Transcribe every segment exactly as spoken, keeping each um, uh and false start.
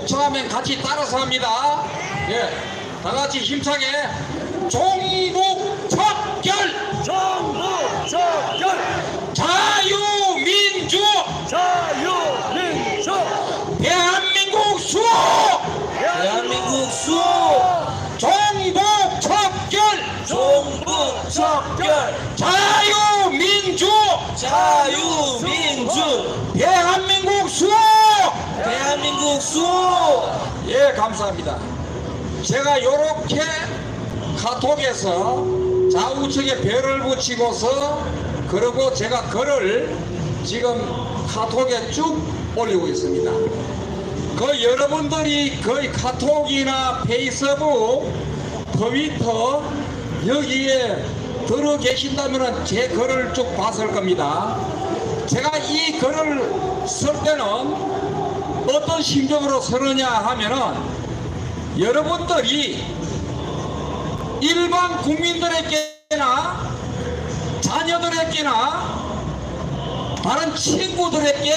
요청하면 같이 따라서 합니다. 예, 다 같이 힘차게 종북 척결, 종북 척결, 자유민주, 자유민주, 대한민국 수호, 대한민국 수호, 종북 척결, 종북 척결, 자유민주, 자유민주, 대한민국 수호. 대한민국 수호. 예, 감사합니다. 제가 요렇게 카톡에서 좌우측에 별을 붙이고서 그리고 제가 글을 지금 카톡에 쭉 올리고 있습니다. 그 여러분들이 거의 카톡이나 페이스북, 트위터 여기에 들어 계신다면 제 글을 쭉 봤을 겁니다. 제가 이 글을 쓸 때는 어떤 심정으로 쓰느냐 하면은 여러분들이 일반 국민들에게나 자녀들에게나 다른 친구들에게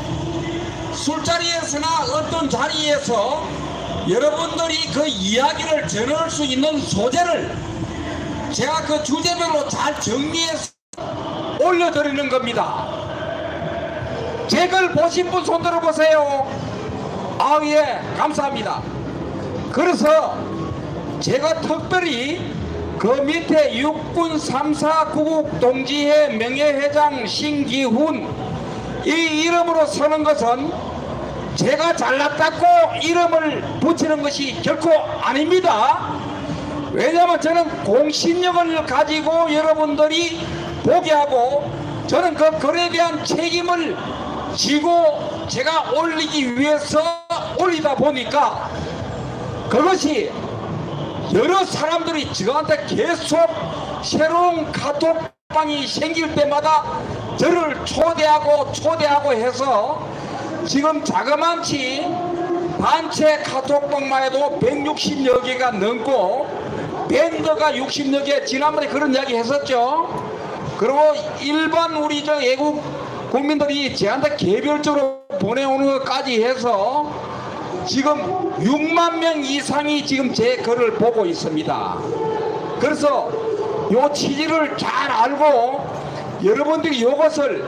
술자리에서나 어떤 자리에서 여러분들이 그 이야기를 전할 수 있는 소재를 제가 그 주제별로 잘 정리해서 올려드리는 겁니다. 제 글 보신 분 손 들어보세요. 아, 예, 감사합니다. 그래서 제가 특별히 그 밑에 육군 삼사구국 동지회 명예회장 신기훈 이 이름으로 쓰는 것은 제가 잘났다고 이름을 붙이는 것이 결코 아닙니다. 왜냐하면 저는 공신력을 가지고 여러분들이 보게 하고 저는 그 글에 대한 책임을 지고 제가 올리기 위해서 올리다 보니까 그것이 여러 사람들이 저한테 계속 새로운 카톡방이 생길 때마다 저를 초대하고 초대하고 해서 지금 자그만치 단체 카톡방만 해도 백육십여 개가 넘고 밴드가 육십여 개, 지난번에 그런 이야기 했었죠. 그리고 일반 우리 저 애국 국민들이 저한테 개별적으로 보내오는 것까지 해서 지금 육만 명 이상이 지금 제 글을 보고 있습니다. 그래서 요 취지를 잘 알고 여러분들이 이것을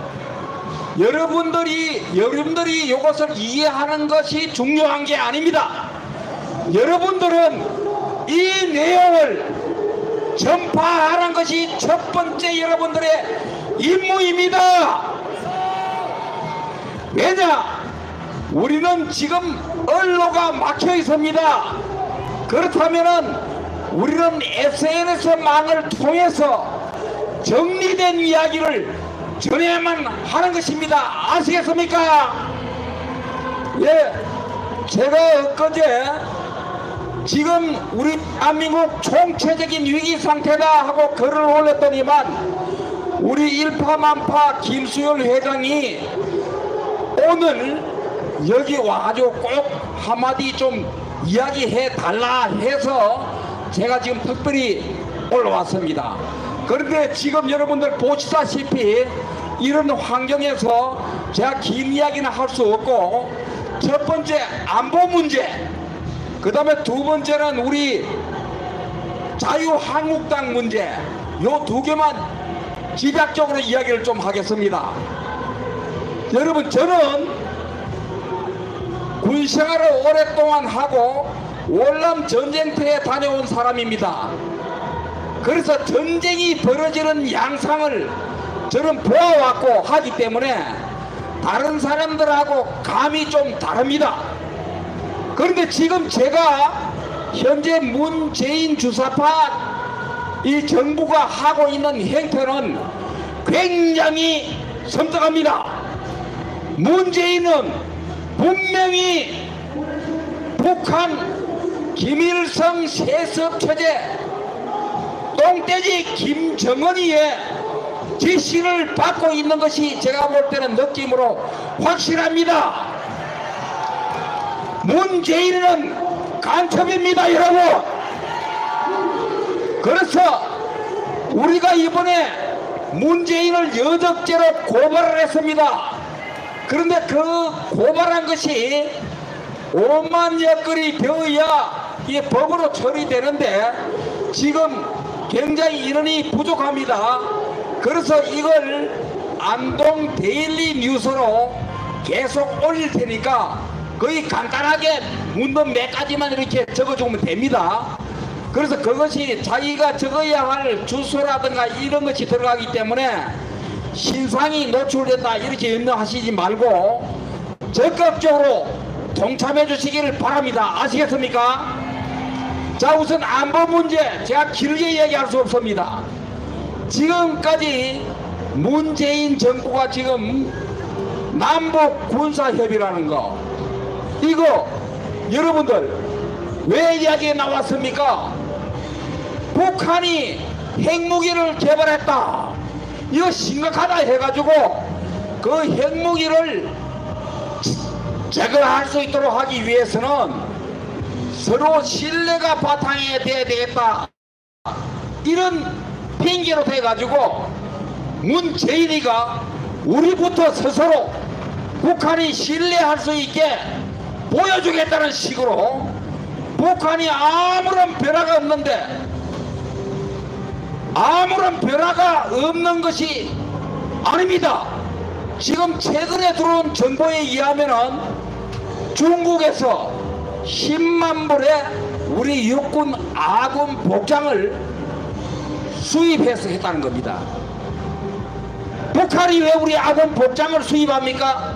여러분들이 여러분들이 이것을 이해하는 것이 중요한 게 아닙니다. 여러분들은 이 내용을 전파하는 것이 첫 번째 여러분들의 임무입니다. 왜냐? 우리는 지금 언로가 막혀 있습니다. 그렇다면은 우리는 에스엔에스망을 통해서 정리된 이야기를 전해야만 하는 것입니다. 아시겠습니까? 예, 제가 엊그제 지금 우리 대한민국 총체적인 위기 상태다 하고 글을 올렸더니만 우리 일파만파 김수열 회장이 오늘 여기 와가지고 꼭 한마디 좀 이야기해 달라 해서 제가 지금 특별히 올라왔습니다. 그런데 지금 여러분들 보시다시피 이런 환경에서 제가 긴 이야기는 할 수 없고 첫 번째 안보 문제, 그 다음에 두 번째는 우리 자유한국당 문제, 요 두 개만 집약적으로 이야기를 좀 하겠습니다. 여러분, 저는 군생활을 오랫동안 하고 월남 전쟁터에 다녀온 사람입니다. 그래서 전쟁이 벌어지는 양상을 저는 보아왔고 하기 때문에 다른 사람들하고 감이 좀 다릅니다. 그런데 지금 제가 현재 문재인 주사파 이 정부가 하고 있는 행태는 굉장히 섬뜩합니다. 문재인은 분명히 북한 김일성 세습체제 똥돼지 김정은이의 지시를 받고 있는 것이 제가 볼 때는 느낌으로 확실합니다. 문재인은 간첩입니다, 여러분. 그래서 우리가 이번에 문재인을 여적죄로 고발을 했습니다. 그런데 그 고발한 것이 오만 여건이 되어야 이게 법으로 처리되는데 지금 굉장히 인원이 부족합니다. 그래서 이걸 안동 데일리 뉴스로 계속 올릴 테니까 거의 간단하게 문법 몇 가지만 이렇게 적어주면 됩니다. 그래서 그것이 자기가 적어야 할 주소라든가 이런 것이 들어가기 때문에 신상이 노출된다 이렇게 염려하시지 말고 적극적으로 동참해 주시기를 바랍니다. 아시겠습니까? 자, 우선 안보 문제 제가 길게 이야기할 수 없습니다. 지금까지 문재인 정부가 지금 남북 군사협의라는 거 이거 여러분들 왜 이야기가 나왔습니까? 북한이 핵무기를 개발했다 이거 심각하다 해가지고 그 핵무기를 제거할 수 있도록 하기 위해서는 서로 신뢰가 바탕이 돼야 되겠다 이런 핑계로 돼가지고 문재인이가 우리부터 스스로 북한이 신뢰할 수 있게 보여주겠다는 식으로 북한이 아무런 변화가 없는데 아무런 변화가 없는 것이 아닙니다. 지금 최근에 들어온 정보에 의하면은 중국에서 십만 불의 우리 육군 아군 복장을 수입해서 했다는 겁니다. 북한이 왜 우리 아군 복장을 수입합니까?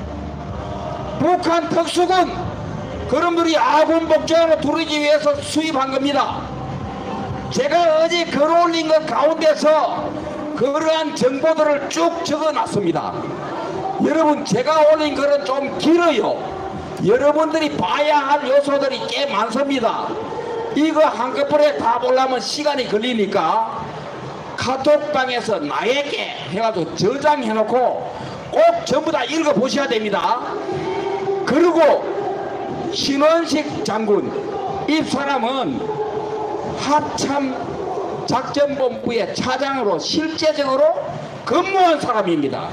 북한 특수군 그놈들이 아군 복장을 두르기 위해서 수입한 겁니다. 제가 어제 글 올린 것 가운데서 그러한 정보들을 쭉 적어놨습니다. 여러분 제가 올린 글은 좀 길어요. 여러분들이 봐야 할 요소들이 꽤 많습니다. 이거 한꺼번에 다 보려면 시간이 걸리니까 카톡방에서 나에게 해가지고 저장해놓고 꼭 전부 다 읽어보셔야 됩니다. 그리고 신원식 장군 이 사람은 합참 작전본부의 차장으로 실제적으로 근무한 사람입니다.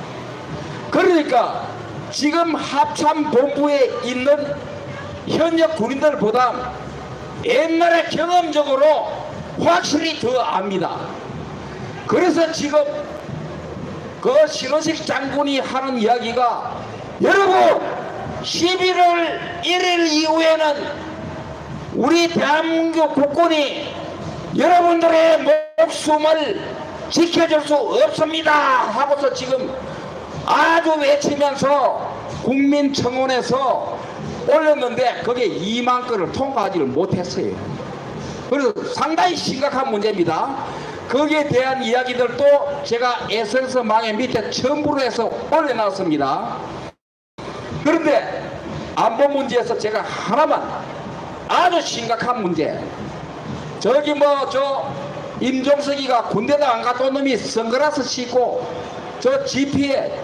그러니까 지금 합참본부에 있는 현역 군인들보다 옛날에 경험적으로 확실히 더 압니다. 그래서 지금 그 신원식 장군이 하는 이야기가 여러분 십일월 일일 이후에는 우리 대한민국 국군이 여러분들의 목숨을 지켜줄 수 없습니다 하고서 지금 아주 외치면서 국민청원에서 올렸는데 그게 이만 건을 통과하지를 못했어요. 그래서 상당히 심각한 문제입니다. 거기에 대한 이야기들도 제가 에스엔에스망에 밑에 첨부를 해서 올려놨습니다. 그런데 안보 문제에서 제가 하나만 아주 심각한 문제 저기 뭐 저 임종석이가 군대도 안 갔다 온 놈이 선글라스 씻고 저 지피에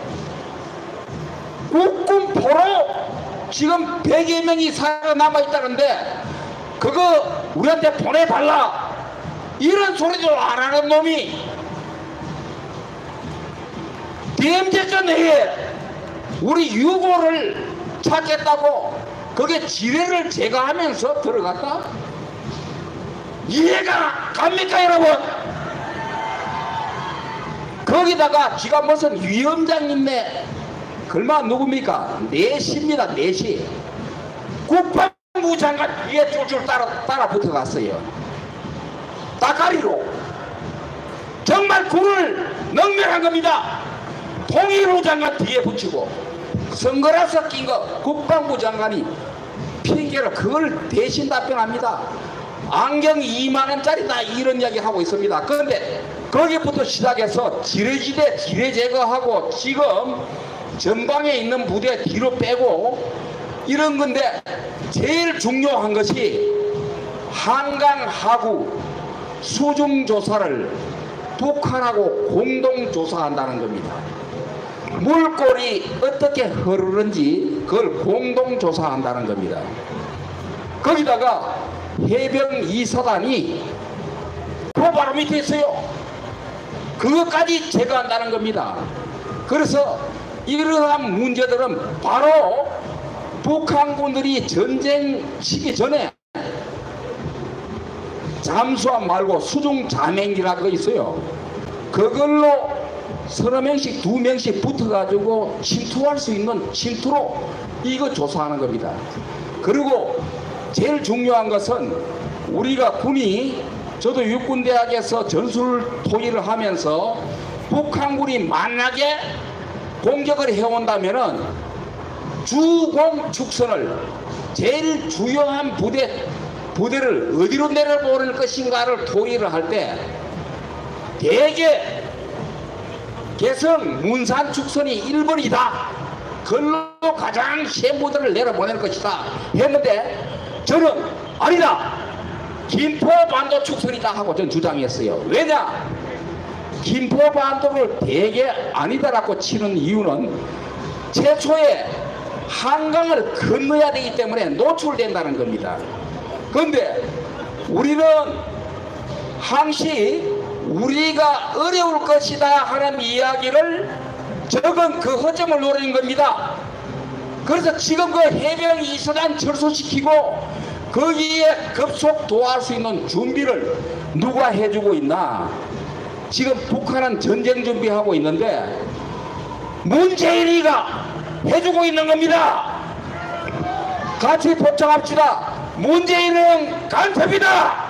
국군 포로 지금 백여 명이 살아남아 있다는데 그거 우리한테 보내달라 이런 소리도 안 하는 놈이 대임제전 해에 우리 유고를 찾겠다고 그게 지뢰를 제거하면서 들어갔다? 이해가 갑니까 여러분? 거기다가 지가 무슨 위원장님네 글마 누굽니까? 내시입니다. 내시 국방부 장관 뒤에 쫄쫄 따라, 따라 붙어갔어요. 따까리로 정말 군을 능멸한 겁니다. 통일부 장관 뒤에 붙이고 선글라스 낀 거 국방부 장관이 핑계로 그걸 대신 답변합니다. 안경 이만 원짜리다 이런 이야기 하고 있습니다. 그런데 거기부터 시작해서 지뢰지대 지뢰 제거하고 지금 전방에 있는 부대 뒤로 빼고 이런 건데 제일 중요한 것이 한강 하구 수중 조사를 북한하고 공동 조사한다는 겁니다. 물꼬리 어떻게 흐르는지 그걸 공동 조사한다는 겁니다. 거기다가 해병 이 사단이 그 바로 밑에 있어요. 그것까지 제거한다는 겁니다. 그래서 이러한 문제들은 바로 북한군들이 전쟁 치기 전에 잠수함 말고 수중 자맹기라고 있어요. 그걸로 서너 명씩 두 명씩 붙어가지고 침투할 수 있는 침투로 이거 조사하는 겁니다. 그리고 제일 중요한 것은 우리가 군이, 저도 육군대학에서 전술 토의를 하면서 북한군이 만약에 공격을 해온다면은 주공 축선을 제일 주요한 부대 부대를 어디로 내려보낼 것인가를 토의를 할 때 대개 개성 문산 축선이 일 번이다. 그걸로 가장 센 부대를 내려보낼 것이다 했는데 저는 아니다, 김포반도 축선이다 하고 전 주장했어요. 왜냐? 김포반도를 대개 아니다라고 치는 이유는 최초에 한강을 건너야 되기 때문에 노출된다는 겁니다. 그런데 우리는 항시 우리가 어려울 것이다 하는 이야기를 적은 그 허점을 노리는 겁니다. 그래서 지금 그 해병 이수단 철수시키고 거기에 급속 도와할 수 있는 준비를 누가 해주고 있나? 지금 북한은 전쟁 준비하고 있는데 문재인이가 해주고 있는 겁니다. 같이 포청합시다. 문재인은 간첩이다.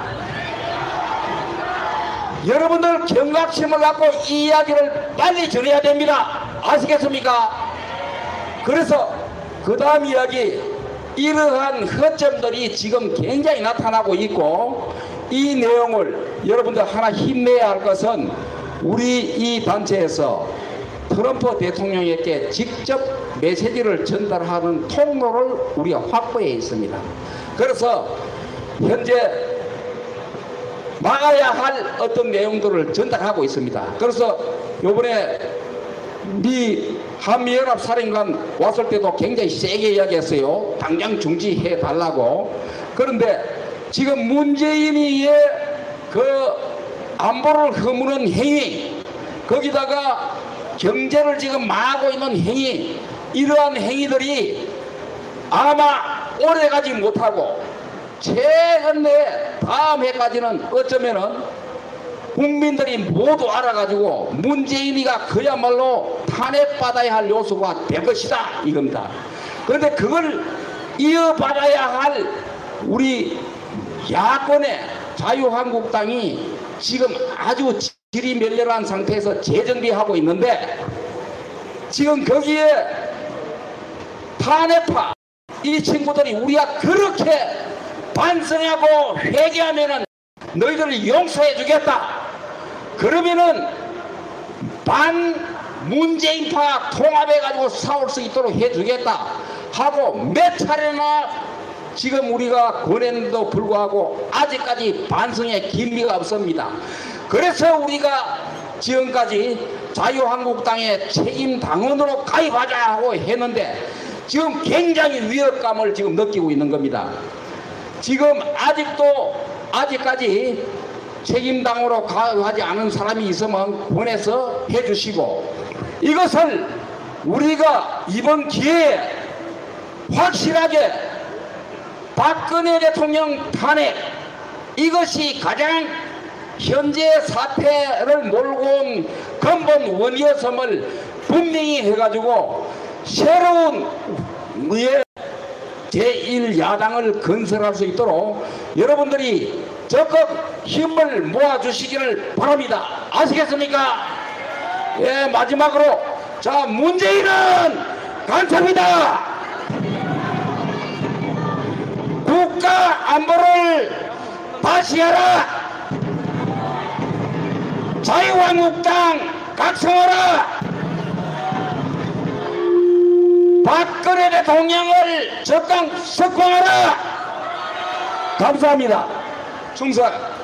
여러분들 경각심을 갖고 이 이야기를 빨리 전해야 됩니다. 아시겠습니까? 그래서 그 다음 이야기, 이러한 허점들이 지금 굉장히 나타나고 있고, 이 내용을 여러분들 하나 힘내야 할 것은 우리 이 단체에서 트럼프 대통령에게 직접 메시지를 전달하는 통로를 우리가 확보해 있습니다. 그래서 현재 막아야 할 어떤 내용들을 전달하고 있습니다. 그래서 요번에 미 한미연합 사령관 왔을 때도 굉장히 세게 이야기했어요. 당장 중지해 달라고. 그런데 지금 문재인이의 그 안보를 허무는 행위, 거기다가 경제를 지금 망하고 있는 행위, 이러한 행위들이 아마 오래 가지 못하고 최근에 다음 해까지는 어쩌면은 국민들이 모두 알아가지고 문재인이가 그야말로 탄핵받아야 할 요소가 될 것이다 이겁니다. 그런데 그걸 이어받아야 할 우리 야권의 자유한국당이 지금 아주 질이 멸렬한 상태에서 재정비하고 있는데, 지금 거기에 탄핵파 이 친구들이 우리가 그렇게 반성하고 회개하면은 너희들을 용서해 주겠다, 그러면은 반 문재인파 통합해 가지고 싸울 수 있도록 해 주겠다 하고 몇 차례나 지금 우리가 권했는데도 불구하고 아직까지 반성의 기미가 없습니다. 그래서 우리가 지금까지 자유한국당의 책임당원으로 가입하자 하고 했는데 지금 굉장히 위협감을 지금 느끼고 있는 겁니다. 지금 아직도 아직까지 책임당으로 가입하지 않은 사람이 있으면 권해서 해주시고, 이것을 우리가 이번 기회에 확실하게 박근혜 대통령 탄핵, 이것이 가장 현재 사태를 몰고 온 근본 원이었음을 분명히 해가지고 새로운 우리의 제일 야당을 건설할 수 있도록 여러분들이 적극 힘을 모아주시기를 바랍니다. 아시겠습니까? 예, 마지막으로 자, 문재인은 간첩이다. 국가 안보를 다시 하라. 자유한국당 각성하라. 박근혜 대통령을 적당 석방하라. 감사합니다. 충성.